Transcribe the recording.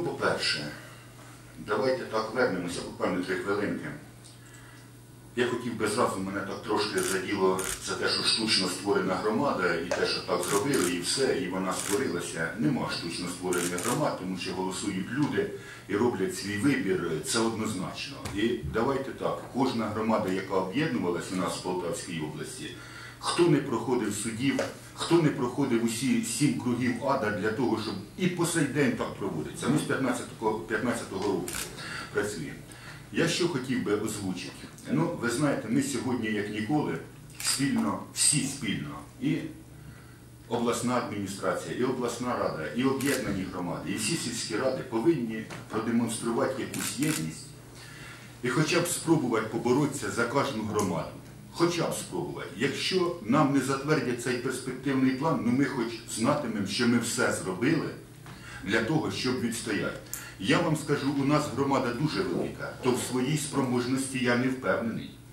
по-перше, давайте так вернемося буквально 3 хвилинки. Я хотів би зразу, мене так трошки заділо за те, що штучно створена громада, і те, що так зробили, і все, і вона створилася. Нема штучно створених громад, тому що голосують люди і роблять свій вибір, це однозначно. І давайте так, кожна громада, яка об'єднувалась у нас в Полтавській області, хто не проходив судів, хто не проходив усі 7 кругів ада для того, щоб і по сей день так проводиться. Ми з 15-го року працюємо. Я що хотів би озвучити? Ну, ви знаєте, ми сьогодні, як ніколи, спільно, всі спільно, і обласна адміністрація, і обласна рада, і об'єднані громади, і всі сільські ради повинні продемонструвати якусь єдність і хоча б спробувати поборотися за кожну громаду. Хоча б спробувати. Якщо нам не затвердять цей перспективний план, ну ми хоч знатимемо, що ми все зробили для того, щоб відстояти. Я вам скажу, у нас громада дуже велика, то в своїй спроможності я не впевнений.